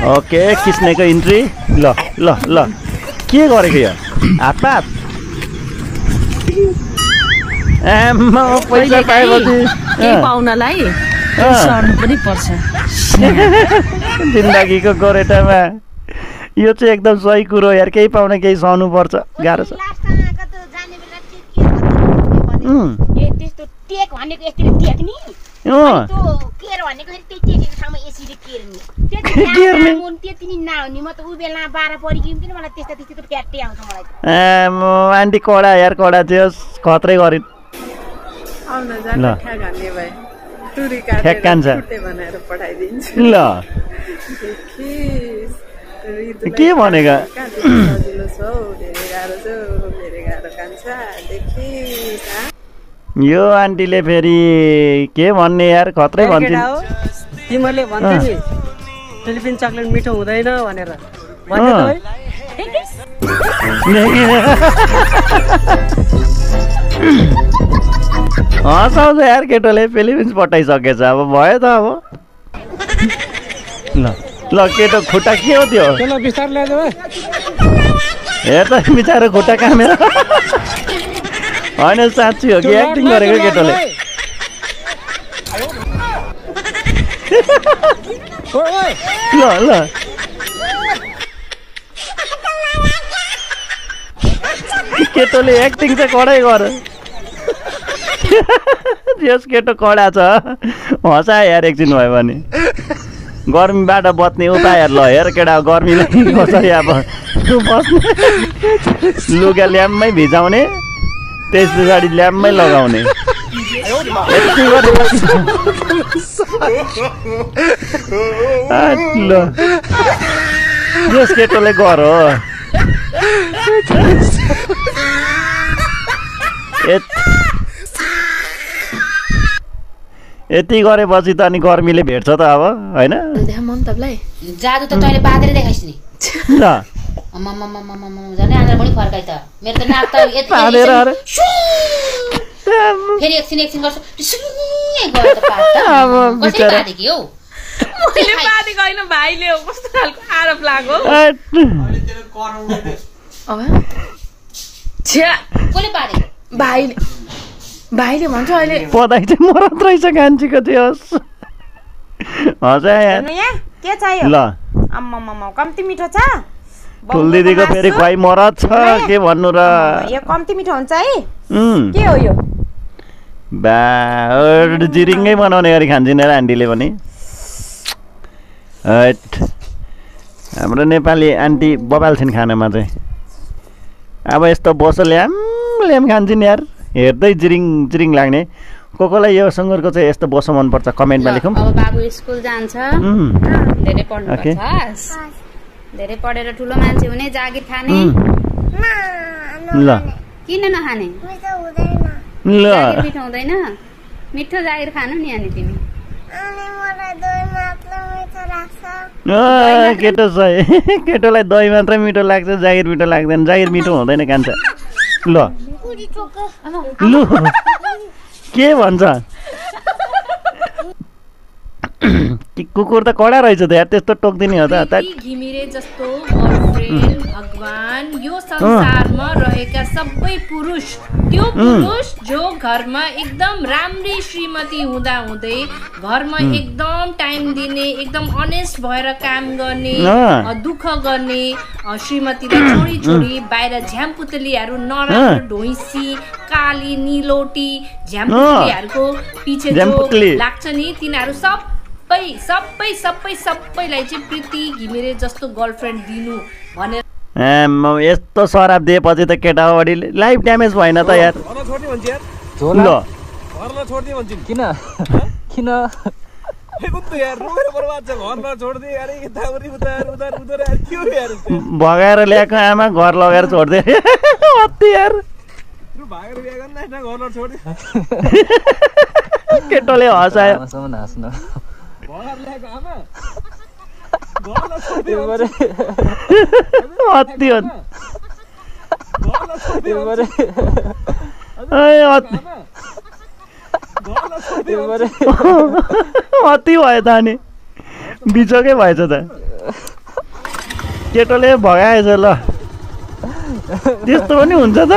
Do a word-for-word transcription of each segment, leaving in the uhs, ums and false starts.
Okay किस्नेको entry ल ल ल के गरेको यो हात हात आमा पैसा पाएपछि केही पाउनलाई सर्नु पनि पर्छ जिन्दगीको गोरेटामा यो चाहिँ एकदम सही कुरो यार केही पाउन केही सहनु पर्छ गाह्रो छ आन्टी कडा यार कडा थियो खत्रै गरिन् ल ठ्याक्कान्छ ल के भनेको यो आन्टीले फेरि के भन्ने यार खत्रै भन्छन् तिमीले भन्थ्यौ नि फिलिपिन चकलेट मिठो हुँदैन भनेर भन्ने त हँसाउँछ यार केटोले फिलिपिन्स पठाइसकेछ अब भयो त अब ल ल केटो खुट्टा के हो त्यो बिस्तार ल्याइदेऊ हेर त बिचारो खुट्टा कामेर होइन साँच्ची हो कि एक्टिङ गरेको केटोले ल ल केटोले एक्टिङ चाहिँ कडै गर यस केटो कडा छ हँसा यार एकछिन भयो भने गर्मीबाट बच्ने उपायहरू ल हेर केटा गर्मीले कसरी अब बस्ने लुगा ल्याम्मै भिजाउने त्यस पछाडि ल्याम्मै लगाउने ल यस केटोले गर हो यति गरेपछि त अनि गर्मीले भेट्छ त अब होइन जादु त तैँले बाँधेर देखाइस् नि ल झन् आन्द्रा पनि फर्काइ त मेरो त नाक त फेरि एकछिन एकछिन गर्छु भाइले हो कस्तो खालको आरोप लाग्यो भाइले भाइले भन्छ अहिले पदाइ चाहिँ मरत रहेछ कान्छीको त्यो हजुर के चाहियो ल आम्मामा कम्ती मिठो छ ठुल दिदीको फेरि खुवाइ मरत छ के भन्नु र यो कम्ती मिठो हुन्छ है के हो यो बा जिरिङ्गै बनाउने गरी खान्छन् र आन्टीले पनि हाम्रो नेपाली आन्टी बबाल छिन् खानामा चाहिँ अब यस्तो बोसो ल्याम ल्याम खान्छन् यार हेर्दै जिरिङ जिरिङ लाग्ने को कोलाई यो सङ्गरको चाहिँ यस्तो बोसो मनपर्छ कमेन्टमा लेखौँ अब बाबु स्कुल जान्छ धेरै पढ्नुपर्छ धेरै पढेर ठुलो मान्छे हुने जागिर खाने ल किन नखाने ल मिठो हुँदैन मिठो जागिर खानु नि अनि तिमी केटो छ केटोलाई दही मात्रै मिठो लाग्छ जागिर मिठो लाग्दैन जागिर मिठो हुँदैन कान्छ ल लु के भन्छ कुकुर त कडा रहेछ त यार त्यस्तो टोक्दिने हो त घिमिरे जस्तो गर्लफ्रेन्ड भगवान यो संसारमा रहेका सबै पुरुष त्यो पुरुष जो घरमा एकदम राम्री श्रीमती हुँदा हुँदै घरमा एकदम टाइम दिने एकदम अनेस्ट भएर काम गर्ने दुःख गर्ने श्रीमतीलाई छोडी छोडी बाहिर झ्यामपुतलीहरू नराम्रो ढोइसी काली निलोटी झ्यामपुतलीहरूको पछि जो लाग्छ नि तिनीहरू सब सबै सबै सबैलाई चाहिँ प्रीति घिमिरे जस्तो गर्लफ्रेन्ड दिनु भनेर यस्तो शराब दिएपछि त केटावाडीले लाइफ ड्यामेज भएन त यार ल किन किन भगाएर ल्याएको आमा घर लगाएर छोड्दै यार केटोले हँसायो अति अति भयो त अनि बिचोकै भएछ त केटोले भगाएछ ल त्यस्तो पनि हुन्छ त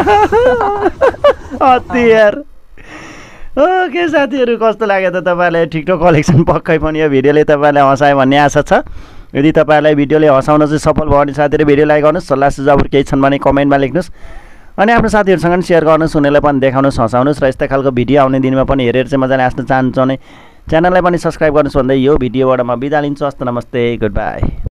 अति यार ओके साथीहरू कस्तो लाग्यो त तपाईँलाई टिकटक कलेक्सन पक्कै पनि यो भिडियोले तपाईँलाई हँसायो भन्ने आशा छ यदि तपाईँलाई भिडियोले हँसाउन चाहिँ सफल भयो भने साथीहरू भिडियो लाइक गर्नुहोस् सल्लाह सुझावहरू केही छन् भने कमेन्टमा लेख्नुहोस् अनि आफ्नो साथीहरूसँग पनि सेयर गर्नुहोस् उनीहरूलाई पनि देखाउनुहोस् हँसाउनुहोस् र यस्तै खालको भिडियो आउने दिनमा पनि हेरेर चाहिँ मजाले हाँस्न चाहन्छ भने च्यानललाई पनि सब्सक्राइब गर्नुहोस् भन्दै यो भिडियोबाट म बिदा लिन्छु हस्त नमस्ते गुड बाई।